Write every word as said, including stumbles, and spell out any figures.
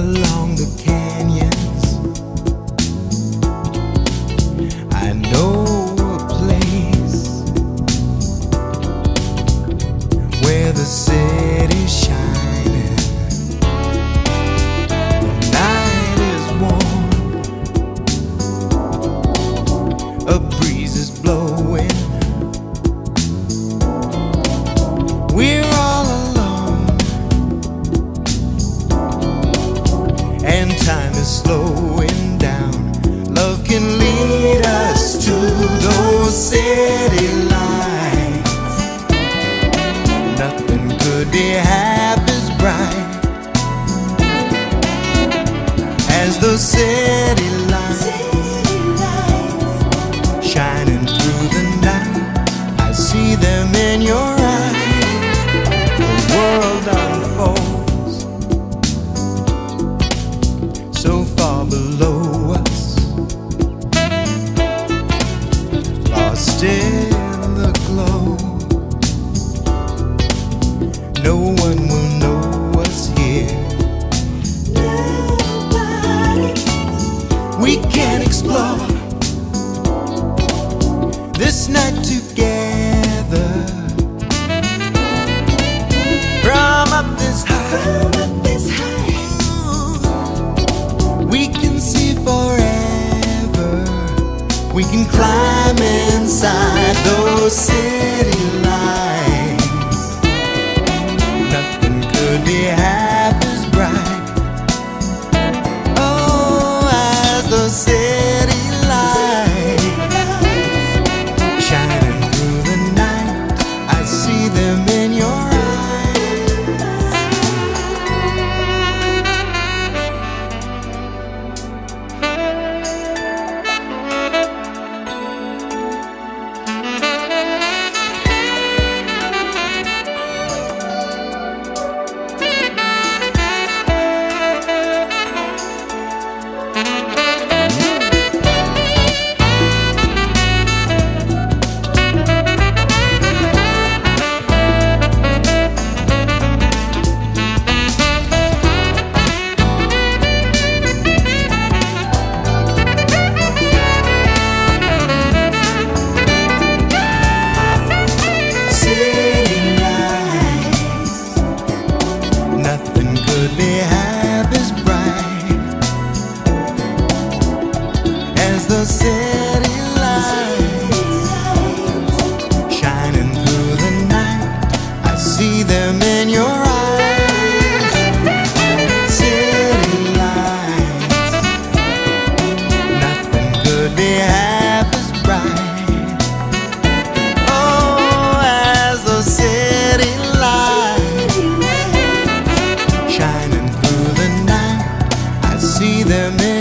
along the canyons. I know a place where the city's shining, the night is warm, a breeze is blowing. We're all alone, and time is slowing down. Love can lead us to those city lights. Nothing could be half as bright as those city lights, shining through the night. I see them in your eyes. The world unfolds so far below us, lost in the glow. No one will know us here. Nobody. We can explore this night together. From up this high, From up this high, we can see forever. We can climb inside those city lights. Nothing could be half as bright. Oh, as those city lights, shining through the night. I see them in your eyes. Could be half as bright as the city lights, shining through the night. I see them in your eyes. City lights, nothing could be half as bright. Oh, as the city lights, shining through the night. I see them in